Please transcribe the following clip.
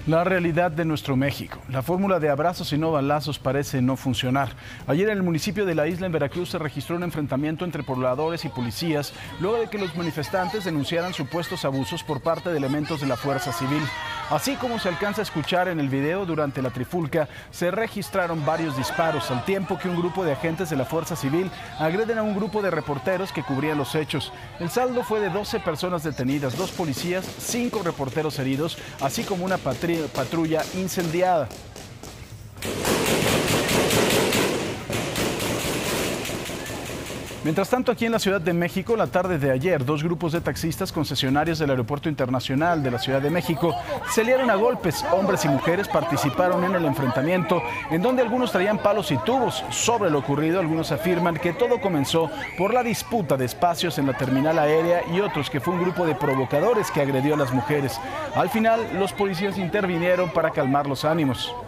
La realidad de nuestro México. La fórmula de abrazos y no balazos parece no funcionar. Ayer en el municipio de La Isla, en Veracruz, se registró un enfrentamiento entre pobladores y policías luego de que los manifestantes denunciaran supuestos abusos por parte de elementos de la Fuerza Civil. Así como se alcanza a escuchar en el video, durante la trifulca se registraron varios disparos, al tiempo que un grupo de agentes de la Fuerza Civil agreden a un grupo de reporteros que cubrían los hechos. El saldo fue de 12 personas detenidas, 2 policías, 5 reporteros heridos, así como una patrulla incendiada. Mientras tanto, aquí en la Ciudad de México, la tarde de ayer, 2 grupos de taxistas concesionarios del Aeropuerto Internacional de la Ciudad de México se liaron a golpes. Hombres y mujeres participaron en el enfrentamiento, en donde algunos traían palos y tubos. Sobre lo ocurrido, algunos afirman que todo comenzó por la disputa de espacios en la terminal aérea y otros que fue un grupo de provocadores que agredió a las mujeres. Al final, los policías intervinieron para calmar los ánimos.